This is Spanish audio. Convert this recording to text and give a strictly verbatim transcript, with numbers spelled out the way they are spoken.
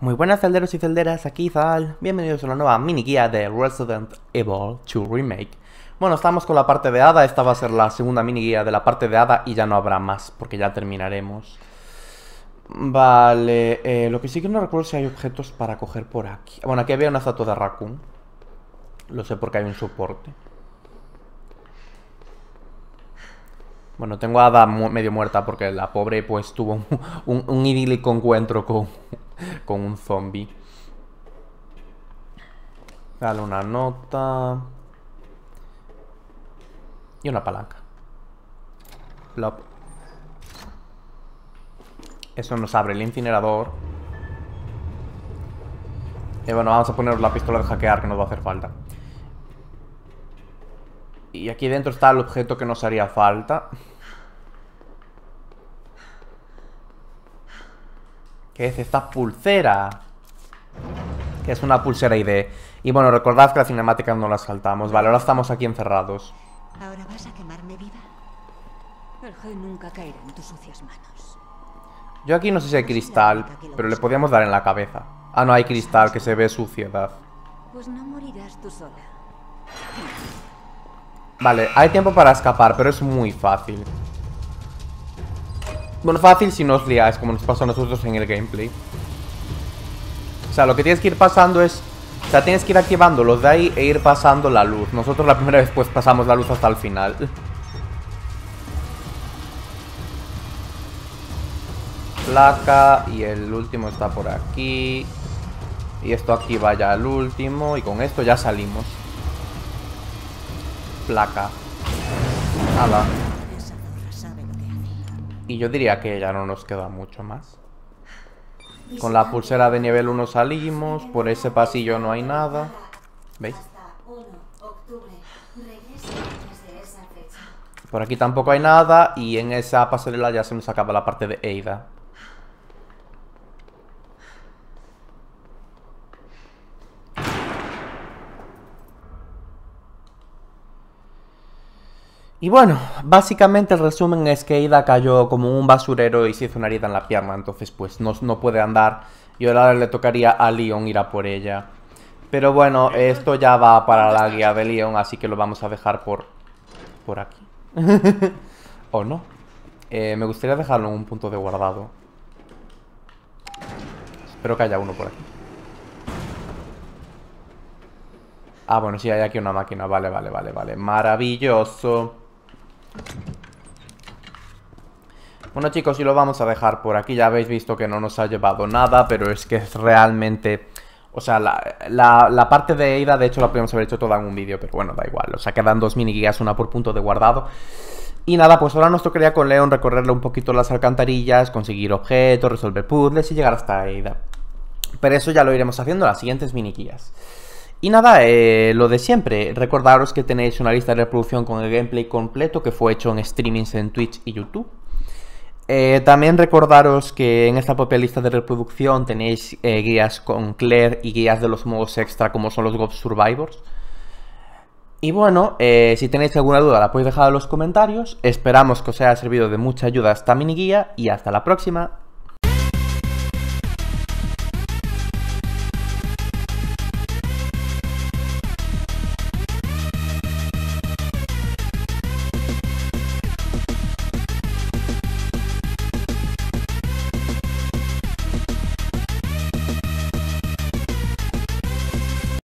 Muy buenas celderos y celderas, aquí Zal. Bienvenidos a una nueva mini guía de Resident Evil dos Remake. Bueno, estamos con la parte de Ada, esta va a ser la segunda mini guía de la parte de Ada y ya no habrá más, porque ya terminaremos. Vale, eh, lo que sí que no recuerdo si hay objetos para coger por aquí. Bueno, aquí había una estatua de Raccoon. Lo sé porque hay un soporte. Bueno, tengo a Ada mu medio muerta porque la pobre pues tuvo un, un, un idílico encuentro con, con un zombie. Dale una nota. Y una palanca. Plop. Eso nos abre el incinerador. Y bueno, vamos a poner la pistola de hackear que nos va a hacer falta. Y aquí dentro está el objeto que nos haría falta. ¿Qué es esta pulsera? Que es una pulsera I D. Y bueno, recordad que la cinemática no la saltamos. Vale, ahora estamos aquí encerrados. ¿Ahora vas a quemarme viva? El G nunca caerá en tus sucias manos. Yo aquí no sé si hay cristal, pero le podíamos dar en la cabeza. Ah, no hay cristal, que se ve suciedad. Pues no morirás tú sola. Vale, hay tiempo para escapar, pero es muy fácil. Bueno, fácil si no os liáis, como nos pasa a nosotros en el gameplay. O sea, lo que tienes que ir pasando es... O sea, tienes que ir activando los de ahí e ir pasando la luz. Nosotros la primera vez pues pasamos la luz hasta el final. Placa, y el último está por aquí. Y esto activa ya el último, y con esto ya salimos. Placa. Ala. Y yo diría que ya no nos queda mucho más. Con la pulsera de nivel uno salimos. Por ese pasillo no hay nada. ¿Veis? Por aquí tampoco hay nada. Y en esa pasarela ya se nos acaba la parte de Ada. Y bueno, básicamente el resumen es que Ada cayó como un basurero y se hizo una herida en la pierna. Entonces pues no, no puede andar. Y ahora le tocaría a Leon ir a por ella. Pero bueno, esto ya va para la guía de Leon, así que lo vamos a dejar por, por aquí. ¿O no? Eh, me gustaría dejarlo en un punto de guardado. Espero que haya uno por aquí. Ah, bueno, sí, hay aquí una máquina. Vale, vale, vale, vale. Maravilloso. Bueno, chicos, y lo vamos a dejar por aquí. Ya habéis visto que no nos ha llevado nada, pero es que es realmente... O sea, la, la, la parte de Ada, de hecho, la podríamos haber hecho toda en un vídeo, pero bueno, da igual. O sea, quedan dos mini guías, una por punto de guardado. Y nada, pues ahora nos tocaría con Leon recorrerle un poquito las alcantarillas, conseguir objetos, resolver puzzles y llegar hasta Ada. Pero eso ya lo iremos haciendo en las siguientes mini guías. Y nada, eh, lo de siempre, recordaros que tenéis una lista de reproducción con el gameplay completo que fue hecho en streamings en Twitch y YouTube. Eh, también recordaros que en esta propia lista de reproducción tenéis eh, guías con Claire y guías de los modos extra como son los Ghost Survivors. Y bueno, eh, si tenéis alguna duda la podéis dejar en los comentarios. Esperamos que os haya servido de mucha ayuda esta mini guía y hasta la próxima.